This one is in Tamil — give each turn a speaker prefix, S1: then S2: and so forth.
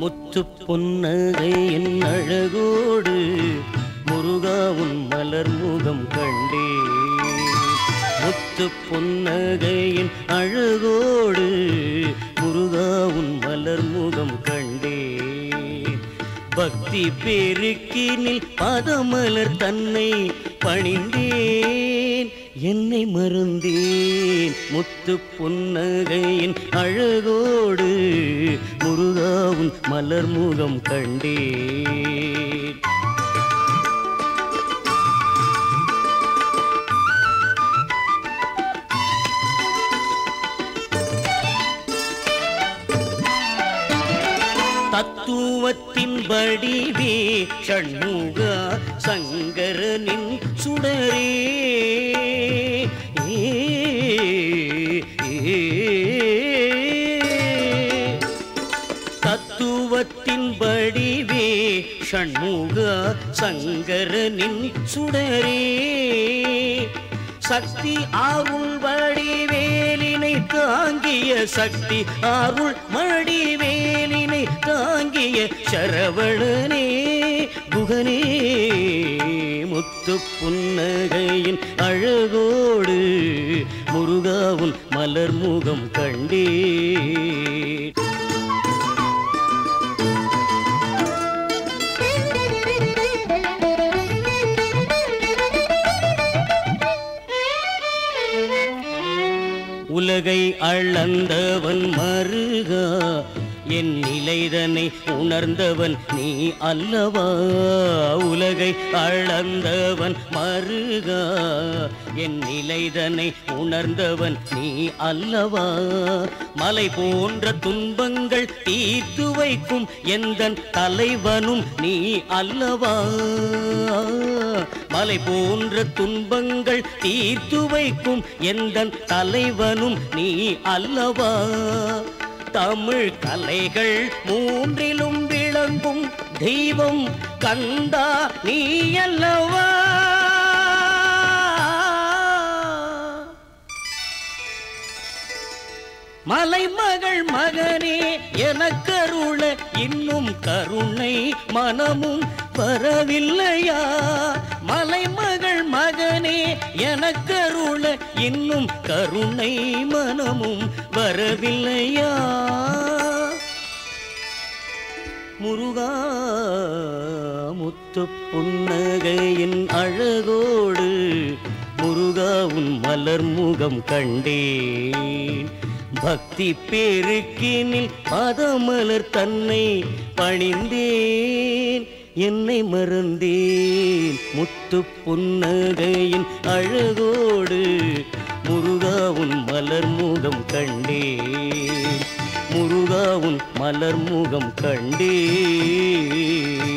S1: முத்து புன்னகையின் அழகோடு முருகா உன் மலர் முகம் கண்டே. முத்து புன்னகையின் அழகோடு முருகா உன் மலர் முகம் கண்டே. பக்தி பெருக்கினில் பதமலர் தன்னை பணிந்தேன், என்னை மறந்தேன். முத்து புன்னகையின் அழகோடு முருகா உன் மலர் முகம் கண்டேன். தத்துவத்தின் வடிவே ஷண்முகா சங்கரனின் சுடரே. தத்துவத்தின் வடிவே ஷண்முகா சங்கரனின் சுடரே. சக்தி அருள் வடிவேலினை தாங்கிய சக்தி அருள் வடிவேலினை தாங்கிய சரவணனே குகனே. முத்து புன்னகையின் அழகோடு முருகாவுன் மலர் முகம் கண்டே. உலகை அளந்தவன் மருகா என் நிலைதனை உணர்ந்தவன் நீ அல்லவா. உலகை அளந்தவன் மருகா என் நிலைதனை உணர்ந்தவன் நீ அல்லவா. மலை போன்ற துன்பங்கள் தீர்த்து வைக்கும் எந்தன் தலைவனும் நீ அல்லவா. மலை போன்ற துன்பங்கள் தீர்த்து வைக்கும் எந்தன் தலைவனும் நீ அல்லவா. தமிழ் கலைகள் மூன்றிலும் விளங்கும் தெய்வம் கந்தா நீ அல்லவா. மலைமகள் மகனே எனக்கருள இன்னும் கருணை மனமும் வரவில்லையா. மலைமகள் மகனே எனக்கருள இன்னும் கருணை மனமும் வரவில்லையா. முருகா முத்து புன்னகையின் அழகோடு முருகா உன் மலர் முகம் கண்டேன். பக்தி பெருக்கினில் பதமலர் தன்னை பணிந்தேன், என்னை மறந்தேன். முத்து புன்னகையின் அழகோடு முருகா உன் மலர் முகம் கண்டேன். முருகா உன் மலர் முகம் கண்டேன்.